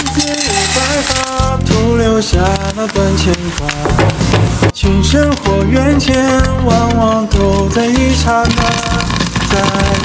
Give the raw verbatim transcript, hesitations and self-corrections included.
子白发，徒留下那段牵挂。情深或缘浅，往往都在一刹那。在